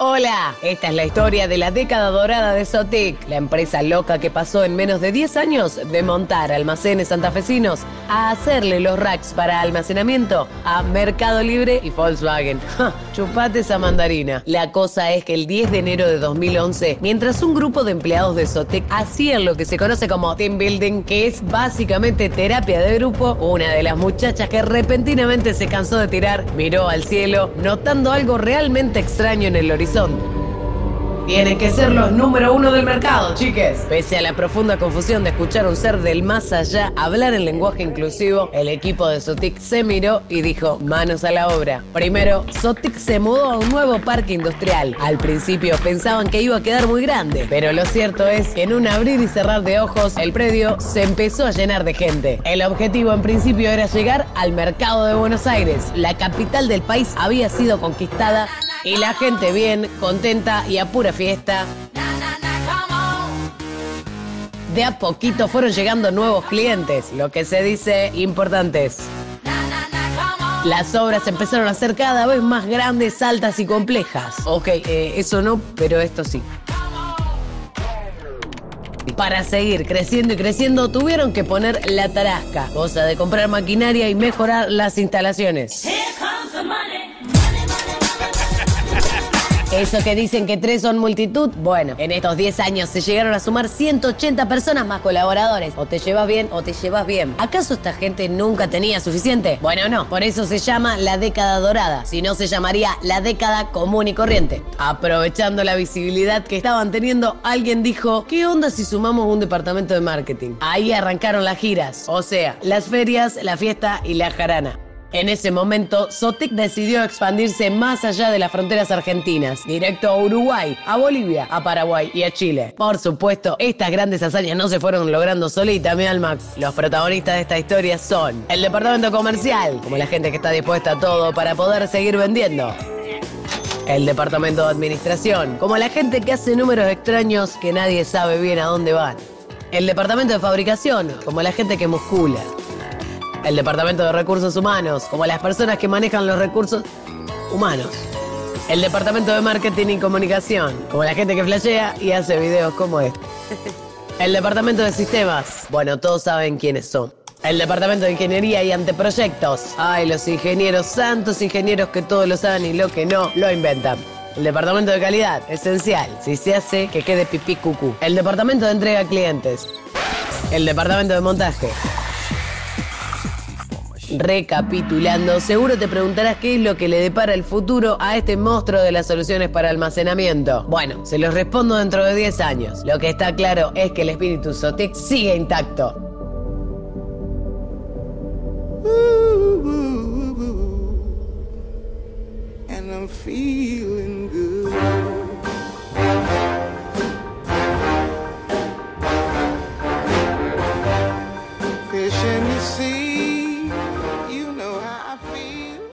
Hola, esta es la historia de la década dorada de Sotic, la empresa loca que pasó en menos de 10 años de montar almacenes santafesinos a hacerle los racks para almacenamiento a Mercado Libre y Volkswagen. Chupate esa mandarina. La cosa es que el 10 de enero de 2011, mientras un grupo de empleados de Sotic hacían lo que se conoce como team building, que es básicamente terapia de grupo, una de las muchachas que repentinamente se cansó de tirar miró al cielo, notando algo realmente extraño en el horizonte. Tienen que ser los número 1 del mercado, chiques. Pese a la profunda confusión de escuchar a un ser del más allá hablar en lenguaje inclusivo, el equipo de Sotic se miró y dijo, manos a la obra. Primero, Sotic se mudó a un nuevo parque industrial. Al principio pensaban que iba a quedar muy grande, pero lo cierto es que en un abrir y cerrar de ojos, el predio se empezó a llenar de gente. El objetivo en principio era llegar al mercado de Buenos Aires. La capital del país había sido conquistada y la gente bien, contenta y a pura fiesta. De a poquito fueron llegando nuevos clientes, lo que se dice importantes. Las obras empezaron a ser cada vez más grandes, altas y complejas. Ok, eso no, pero esto sí. Para seguir creciendo y creciendo, tuvieron que poner la tarasca, cosa de comprar maquinaria y mejorar las instalaciones. Eso que dicen que 3 son multitud, bueno, en estos 10 años se llegaron a sumar 180 personas más colaboradores. O te llevas bien o te llevas bien. ¿Acaso esta gente nunca tenía suficiente? Bueno, no, por eso se llama la década dorada. Si no, se llamaría la década común y corriente. Aprovechando la visibilidad que estaban teniendo, alguien dijo, ¿qué onda si sumamos un departamento de marketing? Ahí arrancaron las giras, o sea, las ferias, la fiesta y la jarana. En ese momento, Sotic decidió expandirse más allá de las fronteras argentinas, directo a Uruguay, a Bolivia, a Paraguay y a Chile. Por supuesto, estas grandes hazañas no se fueron logrando solitas, mi alma. Los protagonistas de esta historia son el departamento comercial, como la gente que está dispuesta a todo para poder seguir vendiendo. El departamento de administración, como la gente que hace números extraños que nadie sabe bien a dónde van. El departamento de fabricación, como la gente que muscula. El departamento de recursos humanos, como las personas que manejan los recursos humanos. El departamento de marketing y comunicación, como la gente que flashea y hace videos como este. El departamento de sistemas, bueno, todos saben quiénes son. El departamento de ingeniería y anteproyectos. Ay, los ingenieros, santos ingenieros que todo lo saben y lo que no, lo inventan. El departamento de calidad, esencial, si se hace que quede pipí cucú. El departamento de entrega a clientes. El departamento de montaje. Recapitulando, seguro te preguntarás qué es lo que le depara el futuro a este monstruo de las soluciones para almacenamiento. Bueno, se los respondo dentro de 10 años. Lo que está claro es que el espíritu Sotic sigue intacto. And I'm feeling good.